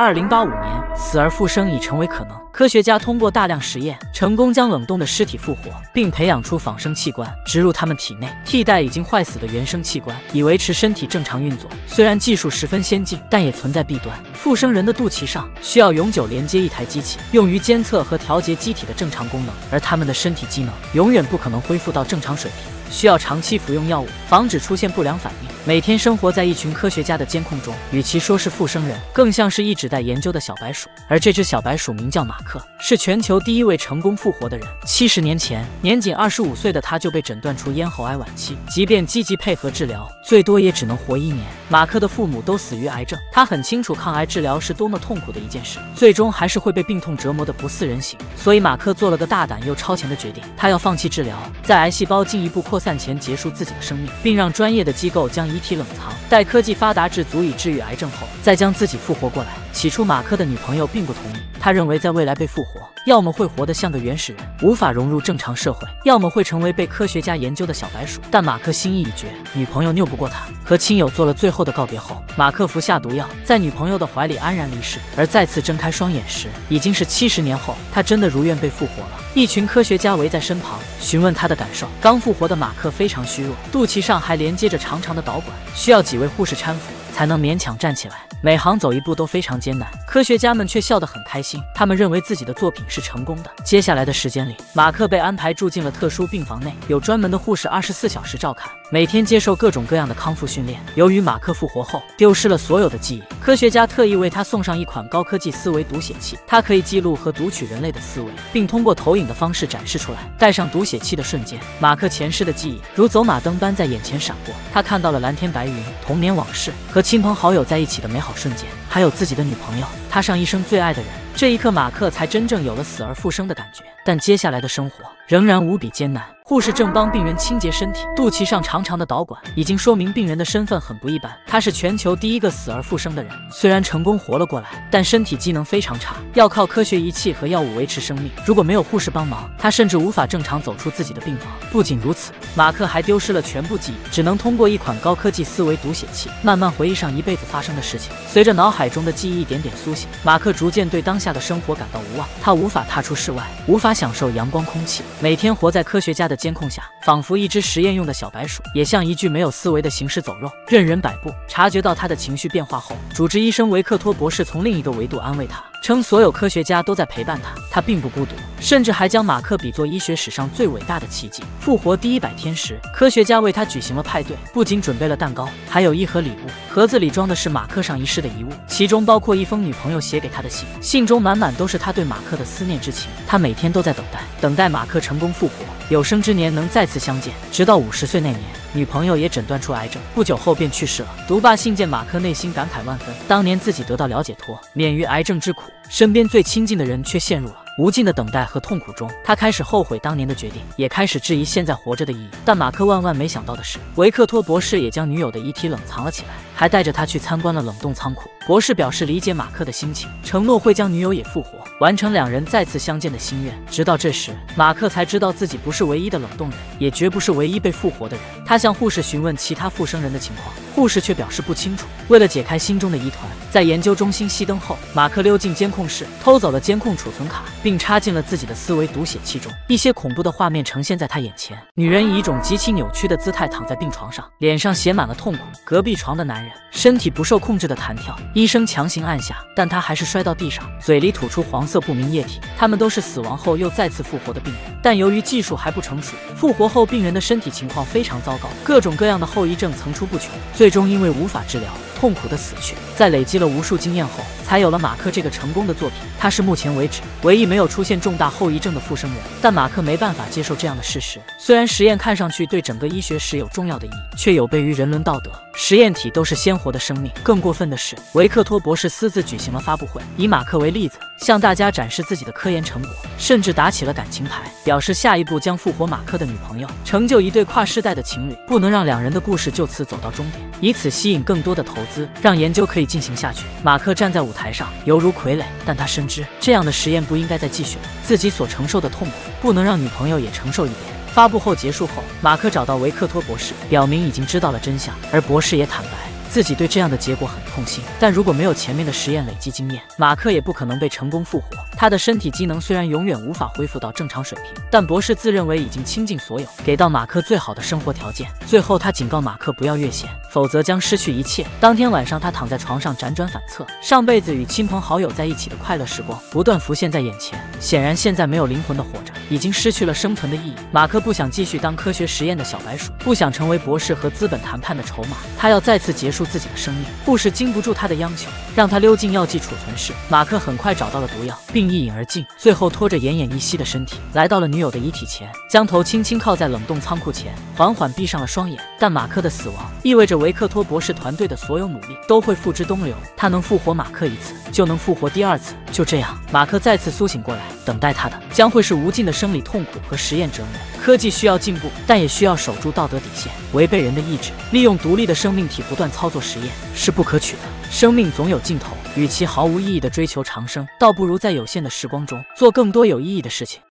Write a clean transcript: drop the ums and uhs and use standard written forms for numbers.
2085年，死而复生已成为可能。科学家通过大量实验，成功将冷冻的尸体复活，并培养出仿生器官，植入他们体内，替代已经坏死的原生器官，以维持身体正常运作。虽然技术十分先进，但也存在弊端。复生人的肚脐上需要永久连接一台机器，用于监测和调节机体的正常功能，而他们的身体机能永远不可能恢复到正常水平。需要长期服用药物，防止出现不良反应。每天生活在一群科学家的监控中，与其说是复生人，更像是一直在研究的小白鼠。而这只小白鼠名叫马克，是全球第一位成功复活的人。70年前，年仅25岁的他就被诊断出咽喉癌晚期，即便积极配合治疗，最多也只能活1年。马克的父母都死于癌症，他很清楚抗癌治疗是多么痛苦的一件事，最终还是会被病痛折磨得不似人形。所以马克做了个大胆又超前的决定，他要放弃治疗，在癌细胞进一步扩散前结束自己的生命，并让专业的机构将遗体冷藏，待科技发达至足以治愈癌症后，再将自己复活过来。起初马克的女朋友并不同意，他认为在未来被复活，要么会活得像个原始人，无法融入正常社会，要么会成为被科学家研究的小白鼠。但马克心意已决，女朋友拗不过他，和亲友做了最后的告别后，马克服下毒药，在女朋友的怀里安然离世。而再次睁开双眼时，已经是70年后，他真的如愿被复活了。一群科学家围在身旁，询问他的感受。刚复活的马克非常虚弱，肚脐上还连接着长长的导管，需要几位护士搀扶才能勉强站起来，每行走一步都非常艰难。科学家们却笑得很开心，他们认为自己的作品是成功的。接下来的时间里，马克被安排住进了特殊病房内，有专门的护士24小时照看，每天接受各种各样的康复训练。由于马克复活后丢失了所有的记忆，科学家特意为他送上一款高科技思维读写器，它可以记录和读取人类的思维，并通过投影的方式展示出来。戴上读写器的瞬间，马克前世的记忆如走马灯般在眼前闪过，他看到了蓝天白云、童年往事和亲朋好友在一起的美好瞬间，还有自己的女朋友，他上一生最爱的人。这一刻，马克才真正有了死而复生的感觉。但接下来的生活仍然无比艰难。护士正帮病人清洁身体，肚脐上长长的导管已经说明病人的身份很不一般，他是全球第一个死而复生的人。虽然成功活了过来，但身体机能非常差，要靠科学仪器和药物维持生命。如果没有护士帮忙，他甚至无法正常走出自己的病房。不仅如此，马克还丢失了全部记忆，只能通过一款高科技思维读写器慢慢回忆上一辈子发生的事情。随着脑海中的记忆一点点苏醒，马克逐渐对当下的生活感到无望。他无法踏出室外，无法享受阳光空气，每天活在科学家的监控下，仿佛一只实验用的小白鼠，也像一具没有思维的行尸走肉，任人摆布。察觉到他的情绪变化后，主治医生维克托博士从另一个维度安慰他，称所有科学家都在陪伴他，他并不孤独，甚至还将马克比作医学史上最伟大的奇迹。复活第100天时，科学家为他举行了派对，不仅准备了蛋糕，还有一盒礼物。盒子里装的是马克上一世的遗物，其中包括一封女朋友写给他的信，信中满满都是他对马克的思念之情。他每天都在等待马克成功复活，有生之年能再次相见。直到50岁那年，女朋友也诊断出癌症，不久后便去世了。读罢信件，马克内心感慨万分，当年自己得到了解脱，免于癌症之苦，身边最亲近的人却陷入了无尽的等待和痛苦中。他开始后悔当年的决定，也开始质疑现在活着的意义。但马克万万没想到的是，维克托博士也将女友的遗体冷藏了起来，还带着他去参观了冷冻仓库。博士表示理解马克的心情，承诺会将女友也复活，完成2人再次相见的心愿。直到这时，马克才知道自己不是唯一的冷冻人，也绝不是唯一被复活的人。他向护士询问其他复生人的情况，护士却表示不清楚。为了解开心中的疑团，在研究中心熄灯后，马克溜进监控室，偷走了监控储存卡，并插进了自己的思维读写器中。一些恐怖的画面呈现在他眼前，女人以一种极其扭曲的姿态躺在病床上，脸上写满了痛苦。隔壁床的男人身体不受控制的弹跳，医生强行按下，但他还是摔到地上，嘴里吐出黄色不明液体。他们都是死亡后又再次复活的病人，但由于技术还不成熟，复活后病人的身体情况非常糟糕，各种各样的后遗症层出不穷，最终因为无法治疗，痛苦的死去。在累积了无数经验后，才有了马克这个成功的作品。他是目前为止唯一没有出现重大后遗症的复生人，但马克没办法接受这样的事实。虽然实验看上去对整个医学史有重要的意义，却有悖于人伦道德。实验体都是鲜活的生命，更过分的是，维克托博士私自举行了发布会，以马克为例子，向大家展示自己的科研成果，甚至打起了感情牌，表示下一步将复活马克的女朋友，成就一对跨世代的情侣，不能让2人的故事就此走到终点，以此吸引更多的投资，让研究可以进行下去。马克站在舞台上犹如傀儡，但他深知这样的实验不应该再继续了，自己所承受的痛苦不能让女朋友也承受一遍。发布后结束后，马克找到维克托博士，表明已经知道了真相，而博士也坦白自己对这样的结果很痛心。但如果没有前面的实验累积经验，马克也不可能被成功复活。他的身体机能虽然永远无法恢复到正常水平，但博士自认为已经倾尽所有，给到马克最好的生活条件。最后，他警告马克不要越线，否则将失去一切。当天晚上，他躺在床上辗转反侧，上辈子与亲朋好友在一起的快乐时光不断浮现在眼前。显然，现在没有灵魂的活着，已经失去了生存的意义。马克不想继续当科学实验的小白鼠，不想成为博士和资本谈判的筹码，他要再次结束自己的生命。护士经不住他的央求，让他溜进药剂储存室。马克很快找到了毒药，并一饮而尽，最后拖着奄奄一息的身体来到了女友的遗体前，将头轻轻靠在冷冻仓库前，缓缓闭上了双眼。但马克的死亡意味着维克托博士团队的所有努力都会付之东流。他能复活马克一次，就能复活第二次。就这样，马克再次苏醒过来，等待他的将会是无尽的生理痛苦和实验折磨。科技需要进步，但也需要守住道德底线。违背人的意志，利用独立的生命体不断操作实验是不可取的。生命总有尽头，与其毫无意义的追求长生，倒不如在有限的时光中做更多有意义的事情。